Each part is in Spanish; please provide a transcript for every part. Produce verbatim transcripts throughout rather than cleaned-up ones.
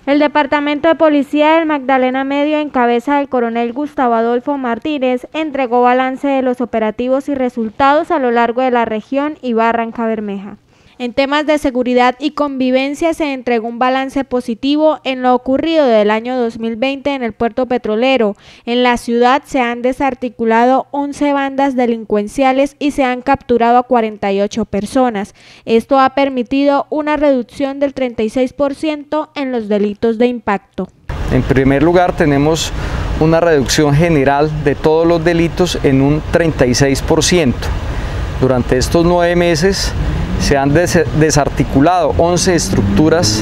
El Departamento de Policía del Magdalena Medio, en cabeza del coronel Gustavo Adolfo Martínez, entregó balance de los operativos y resultados a lo largo de la región y Barrancabermeja. En temas de seguridad y convivencia se entregó un balance positivo en lo ocurrido del año dos mil veinte en el puerto petrolero. En la ciudad se han desarticulado once bandas delincuenciales y se han capturado a cuarenta y ocho personas. Esto ha permitido una reducción del treinta y seis por ciento en los delitos de impacto. En primer lugar, tenemos una reducción general de todos los delitos en un treinta y seis por ciento. Durante estos nueve meses se han des desarticulado once estructuras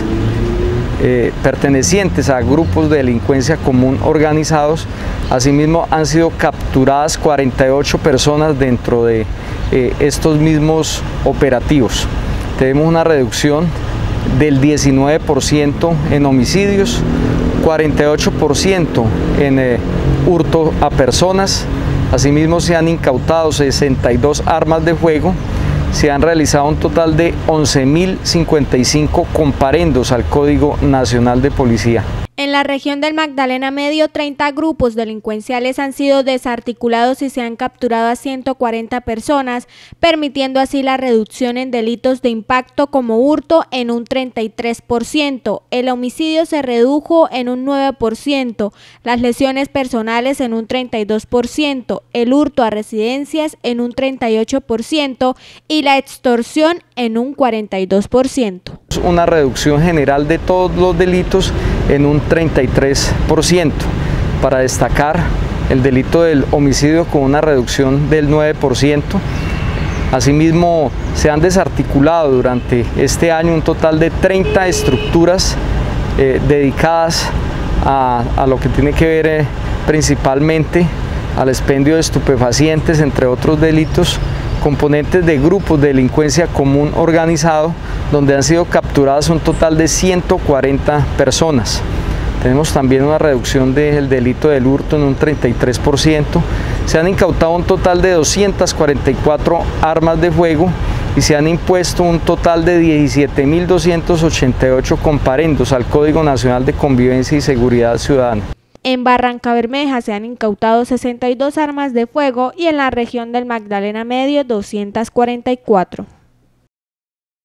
eh, pertenecientes a grupos de delincuencia común organizados. Asimismo, han sido capturadas cuarenta y ocho personas dentro de eh, estos mismos operativos. Tenemos una reducción del diecinueve por ciento en homicidios, cuarenta y ocho por ciento en eh, hurto a personas. Asimismo, se han incautado sesenta y dos armas de fuego. Se han realizado un total de once mil cincuenta y cinco comparendos al Código Nacional de Policía. En la región del Magdalena Medio, treinta grupos delincuenciales han sido desarticulados y se han capturado a ciento cuarenta personas, permitiendo así la reducción en delitos de impacto como hurto en un treinta y tres por ciento, el homicidio se redujo en un nueve por ciento, las lesiones personales en un treinta y dos por ciento, el hurto a residencias en un treinta y ocho por ciento y la extorsión en un cuarenta y dos por ciento. Una reducción general de todos los delitos en un treinta y tres por ciento. Para destacar el delito del homicidio con una reducción del nueve por ciento. Asimismo, se han desarticulado durante este año un total de treinta estructuras eh, dedicadas a, a lo que tiene que ver eh, principalmente al expendio de estupefacientes, entre otros delitos, componentes de grupos de delincuencia común organizado, donde han sido capturadas un total de ciento cuarenta personas. Tenemos también una reducción del delito del hurto en un treinta y tres por ciento. Se han incautado un total de doscientas cuarenta y cuatro armas de fuego y se han impuesto un total de diecisiete mil doscientos ochenta y ocho comparendos al Código Nacional de Convivencia y Seguridad Ciudadana. En Barrancabermeja se han incautado sesenta y dos armas de fuego y en la región del Magdalena Medio doscientas cuarenta y cuatro.